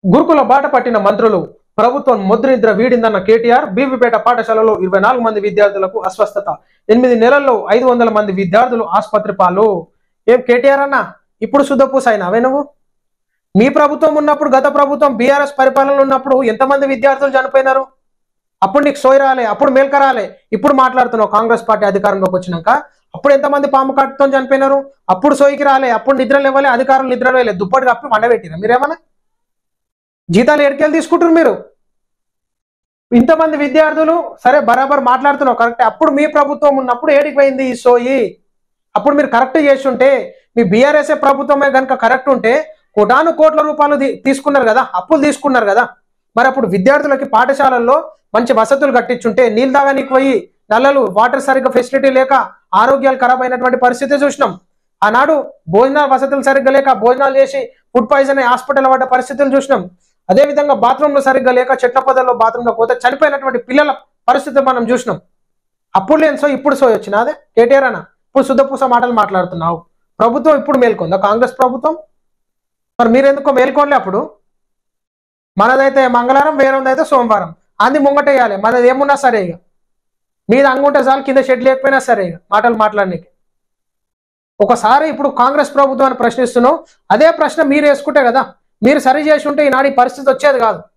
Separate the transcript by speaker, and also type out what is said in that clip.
Speaker 1: గురుకుల బాట పట్టిన మంత్రులు. ప్రభుత్వం ముద్రనిద్ర వీడిందన్న కేటీఆర్. బీబీపేట పాఠశాలలో 24 మంది విద్యార్థులకు అస్వస్థత. 8 నెలల్లో 500 మంది విద్యార్థులు ఆసుపత్రి పాలు. ఏం కేటీఆర్ అన్న, ఇప్పుడు శుద్ధపూసైనావే నువ్వు? మీ ప్రభుత్వం ఉన్నప్పుడు, గత ప్రభుత్వం బీఆర్ఎస్ పరిపాలనలో ఉన్నప్పుడు ఎంతమంది విద్యార్థులు చనిపోయినారు? అప్పుడు నీకు సోయి రాలే, అప్పుడు మేల్క రాలే. ఇప్పుడు మాట్లాడుతున్నావు కాంగ్రెస్ పార్టీ అధికారంలోకి వచ్చినాక. అప్పుడు ఎంతమంది పాము కాటుతో చనిపోయినారు? అప్పుడు సోయికి రాలే, అప్పుడు నిద్ర లేవలే, అధికారులు నిద్ర లేవలే. దుప్పటి కప్పి మండబెట్టిరా మీరేమన్నా? జీతాలు ఎడికెళ్ళి తీసుకుంటారు మీరు? ఇంతమంది విద్యార్థులు సరే బరాబర్ మాట్లాడుతున్నావు కరెక్టే. అప్పుడు మీ ప్రభుత్వం ఉన్నప్పుడు ఏడికి పోయింది ఈ సోయి? అప్పుడు మీరు కరెక్ట్ చేస్తుంటే, మీ బీఆర్ఎస్ఏ ప్రభుత్వమే కనుక కరెక్ట్ ఉంటే కోటాను కోట్ల రూపాయలు తీసుకున్నారు కదా, అప్పులు తీసుకున్నారు కదా. మరి అప్పుడు విద్యార్థులకి పాఠశాలల్లో మంచి వసతులు కట్టించుంటే, నీళ్ళు తాగానికి పోయి నల్లలు, వాటర్ సరిగ్గా ఫెసిలిటీ లేక ఆరోగ్యాలు ఖరాబ్ అయినటువంటి పరిస్థితి చూసినాం. ఆనాడు భోజనాల వసతులు సరిగ్గా లేక భోజనాలు చేసి ఫుడ్ పాయిజన్ అయ్యి హాస్పిటల్ పడ్డ పరిస్థితులు చూసినాం. అదేవిధంగా బాత్రూంలో సరిగ్గా లేక చెట్ల పొదల్లో బాత్రూంలో పోతే చనిపోయినటువంటి పిల్లల పరిస్థితి మనం చూసినాం. అప్పుడు లేని సో ఇప్పుడు సో వచ్చినా అదే కేటీఆర్ అన్న. ఇప్పుడు శుద్ధపూస మాటలు మాట్లాడుతున్నావు. ప్రభుత్వం ఇప్పుడు మేల్కొందా కాంగ్రెస్ ప్రభుత్వం? మరి మీరెందుకో మేల్కోలే అప్పుడు? మనదైతే మంగళవారం, వేరేదైతే సోమవారం. అంది ముంగటేయాలి, మనది ఏమున్నా సరే. ఇక మీద అంగుంటే చాలు, కింద షెడ్ లేకపోయినా సరే. ఇక మాటలు మాట్లాడడానికి ఒకసారి ఇప్పుడు కాంగ్రెస్ ప్రభుత్వాన్ని ప్రశ్నిస్తున్నావు. అదే ప్రశ్న మీరు వేసుకుంటే కదా, మీరు సరి చేసి ఉంటే ఈనాడు ఈ పరిస్థితి వచ్చేది కాదు.